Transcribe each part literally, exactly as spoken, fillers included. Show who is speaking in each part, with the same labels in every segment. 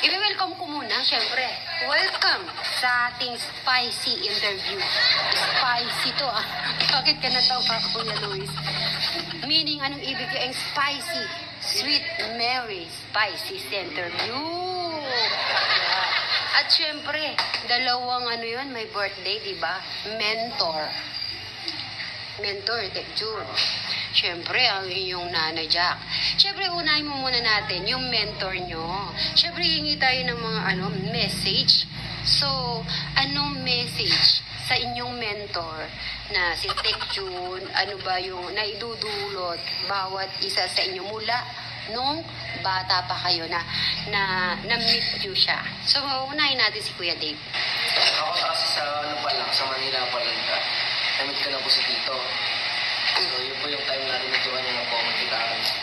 Speaker 1: I-welcome ko muna, syempre. Welcome sa ating spicy interview. Spicy to ah. Bakit ka natawa, Kuya Luis? Meaning, anong ibig yung spicy? Sweet Mary Spicy interview. At syempre, dalawang ano yun, may birthday, di ba? Mentor. Mentor, June. Siyempre, ang inyong Nana Jack. Siyempre, unahin mo muna natin yung mentor nyo. Siyempre, hingi tayo ng mga ano, message. So, anong message sa inyong mentor na si Tech June? Ano ba yung naidudulot bawat isa sa inyo mula nung bata pa kayo na na na-meet nyo siya? So, unahin natin si Kuya Dave.
Speaker 2: Ako kasi sa ano pa lang, sa Manila pa lang ka. Na-meet ko na po si Tito. So, yun po yung time na tinutuan niya na po mag-gitaran. So,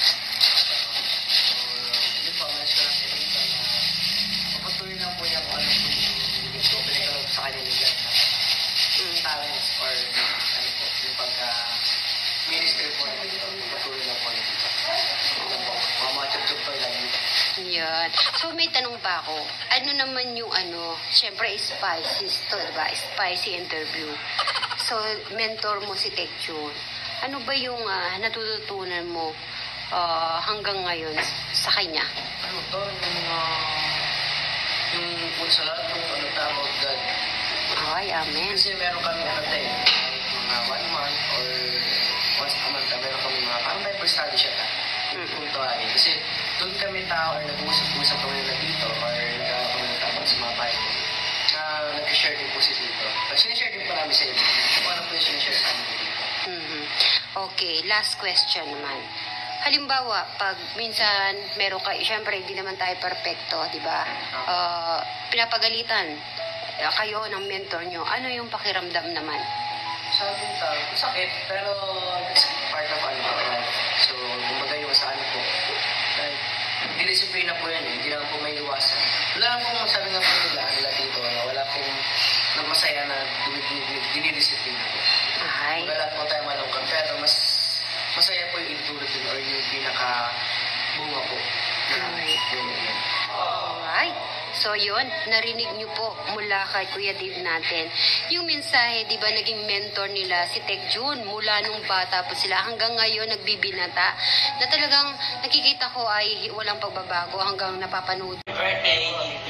Speaker 2: yun po, mas ko lang si Tito na papatuloy lang po niya kung ano po yung gusto. Pinagkalog sa kanya nila na talents or ano po, yung pagka-ministry po na Tito. Papatuloy lang po na Tito. Yan po, mga mga chup-chup po lang dito.
Speaker 1: Yan. So, may tanong pa ako. Ano naman yung ano, syempre, spicy to, diba? Spicy interview. So, mentor mo si Tech June. Ano ba yung uh, natututunan mo uh, hanggang ngayon sa kanya?
Speaker 2: Ano to? Yung mga... yung kung sa lahat yung ano tawag God.
Speaker 1: Ay, amen.
Speaker 2: Kasi meron kami ano tayo, mga one month or once a month, meron kami mga parang Bible study siya ta. Mm-hmm. Kung tuwari. Kasi doon kami tao or nag-uusap-usap kami na dito or nag-awa kami na tapos sa mga Bible. Na nag-share din po si Tito. Pero sinishare din po namin sa inyo. Kung ano po yung sinishare sa amin dito.
Speaker 1: Mm-hmm. Okay, last question naman. Halimbawa, pag minsan meron kayo, syempre hindi naman tayo perfecto, di ba? Uh, pinapagalitan uh, kayo ng mentor nyo. Ano yung pakiramdam namin?
Speaker 2: Sa akin tao, sakit. Pero it's part of ano po. So, kumbaga yung sa ano po. Like, dinisiplina po yan eh. Hindi naman po may iwasan. Wala lang pong sabi nga po nila, nila Tito, na wala pong nagmasaya na dinidisiplina po.
Speaker 1: Ay.
Speaker 2: Wala po tayo malungkot. Pero mas masaya po yung itulad din or yung pinaka-bunga po.
Speaker 1: Alright. Alright. So yun, narinig niyo po mula kay Kuya Dave natin. Yung mensahe, di ba, naging mentor nila si Tech June mula nung bata po sila hanggang ngayon nagbibinata na talagang nakikita ko ay walang pagbabago hanggang napapanood.
Speaker 2: Birthday!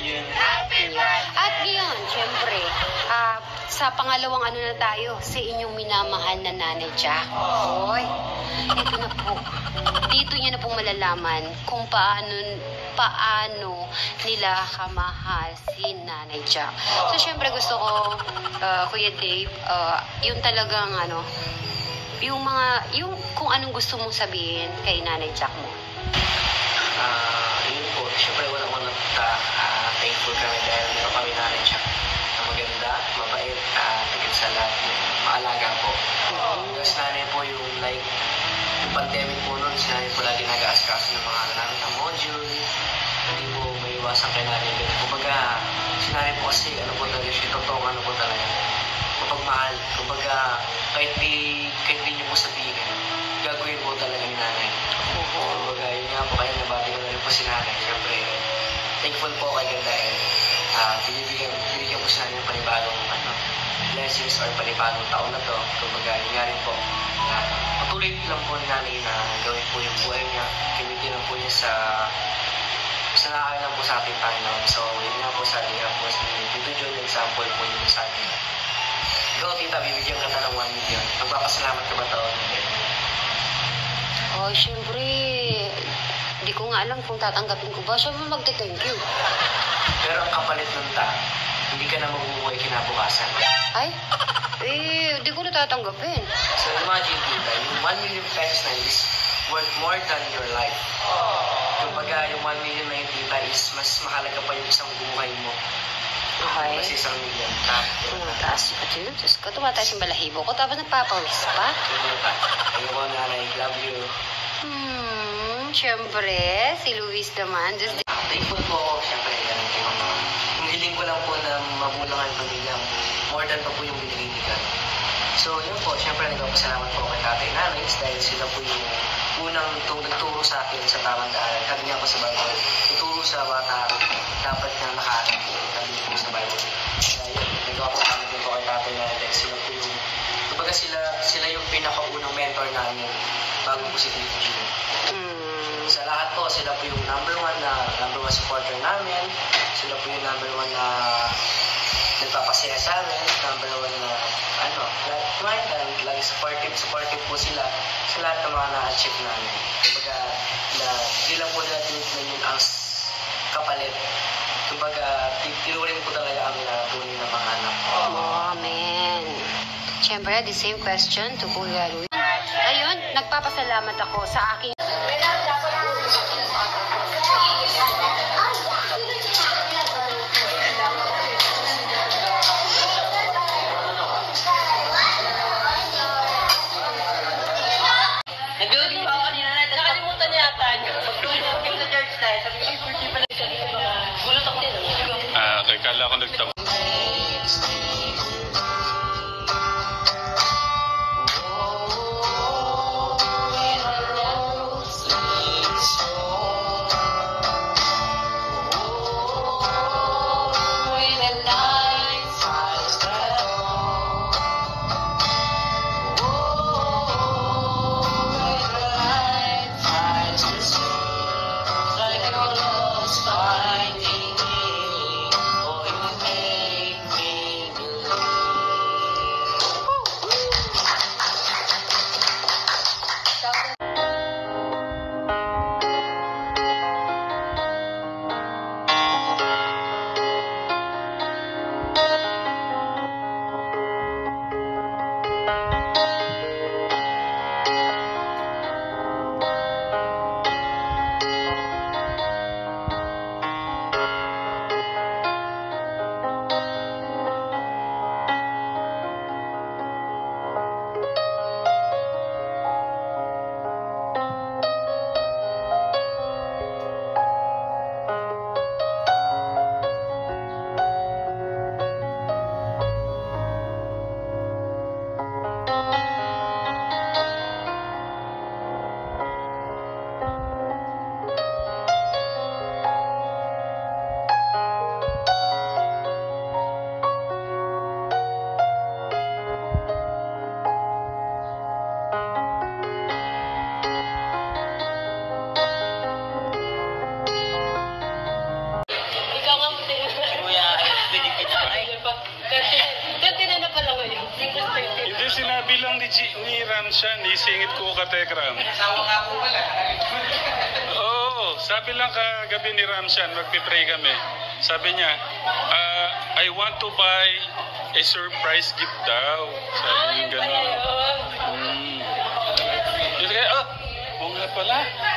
Speaker 1: At ngayon, syempre, uh, sa pangalawang ano na tayo, sa inyong minamahal na Nanay Jack. Oy, ito na po. Dito niya na pong malalaman kung paano paano nila kamahal si Nanay Jack. So, syempre gusto ko, uh, Kuya Dave, uh, yung talagang ano, yung mga, yung kung anong gusto mong sabihin kay Nanay Jack mo.
Speaker 2: Ah, uh, yun po. Syempre, walang-walang uh, thankful kami dahil meron kami Nanay Jack na maganda, mabait, at uh, sa lahat, maalaga po. Mm-hmm. Tapos nanay po yung like, yung pandemic po nun, si nanay po lagi nag-aasikaso ng mga namin ng module. Hindi po may iwasan kay nanay. Kumbaga, si nanay po kasi, ano po talaga siya, totoo ano po talaga. Mapagmahal. Kumbaga, kahit di, kahit di niyo po sabihin, gagawin po talaga ni nanay. Kumbaga, yun nga po, kaya nabati ko na rin po si nanay. Siyempre, thankful po kay ganda eh. Uh, binibigyan, binibigyan po si nanay ng panibagong ano, blessings or panibagong taon na to. Kumbaga, yun nga rin po. Uh, patuloy lang po ni nanay na gawin po yung buhay niya. Kimitin lang po niya sa sa nakakaya lang po sa ating Panginoon. So, yun nga po sabi nga po si Tito John, yung example po yung sa atin. Ikaw, tita, bibigyan ka na ng one million. Magpapasalamat ka ba taon?
Speaker 1: Oh, syempre, di ko nga alam kung tatanggapin ko ba. Syempre, magte-thank you.
Speaker 2: Pero ang kapalit ng ta, hindi ka na mabubuhay kinabukasan.
Speaker 1: Ay? Eh, di ko na tatanggapin.
Speaker 2: So, imagine, tita, yung one million pesos na is worth more than your life. Kumbaga, yung one million na yung tita is mas mahalaga pa yung isang buhay mo.
Speaker 1: Okay.
Speaker 2: Kasi isang million.
Speaker 1: Tumataas yung pati. Diyos ko, tumataas yung balahibo ko. Tapos nagpapawis pa.
Speaker 2: Ayoko na, I love you.
Speaker 1: Hmm, syempre, si Luis naman. Just
Speaker 2: thankful po ako, syempre, ganun po. Yung hiling ko lang po na magulang ang pamilya, more than pa po yung binigay ni God. So, yun po, syempre, nagpapasalamat po kay tatay nanay dahil sila po yung unang nagturo sa akin sa tamang daan. Kami niya ako sa bago, tuturo sa bata dapat na nakaharap po tabi po sa Bible. Kaya yun, nagawa po kami din po kay tatay na dahil sila po yung, kumbaga sila, sila yung pinakaunang mentor namin bago po si Tito June.
Speaker 1: Mm.
Speaker 2: Sa lahat po, sila po yung number one na number one supporter namin. Sila po yung number one na nagpapasaya sa amin. Number one na ano, lahat naman, lagi supportive, supportive po sila sa lahat ng mga na-achieve namin. Kumbaga, na, hindi lang po nila tinitnan yun ang kapalit. Kumbaga, tinuring po talaga ang na tunay na mga anak.
Speaker 1: Oh, amen. Siyempre, the same question to Kuya Luis. Ayun, nagpapasalamat ako sa aking
Speaker 3: Nag-loading pa ako kanina na. Nakalimutan niya yata niya. Pag-tuloy namin sa church tayo, sabi ko, ay, first pala siya dito mga gulot ako din.
Speaker 4: Ah, okay. Kala ko nagtamo.
Speaker 3: Ikaw nga mo din.
Speaker 2: Kuya, ay, pinipin na.
Speaker 3: Ay, pa. thirty na na pala ngayon.
Speaker 4: Hindi, sinabi lang ni, G, ni Ramshan, isingit ko ka Tekram.
Speaker 2: Asawa nga po pala.
Speaker 4: Oo, sabi lang kagabi ni Ramshan, magpipray kami. Sabi niya, ah, I want to buy a surprise gift daw. Sabi niya gano'n. Hmm. Yun kaya, oh, oo nga pala.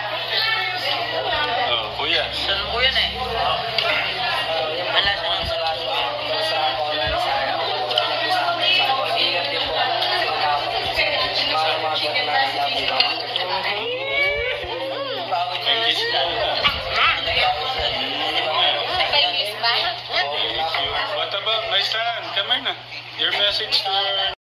Speaker 4: Oh, kuya.
Speaker 3: Saan po yan eh? Wala sa mga salaso.
Speaker 2: Sa online sa mag-iingat din po. Para mga natin lang. Bawat
Speaker 4: Thank you.
Speaker 1: Kainis ba?
Speaker 4: What about my son? Come on na. Your message to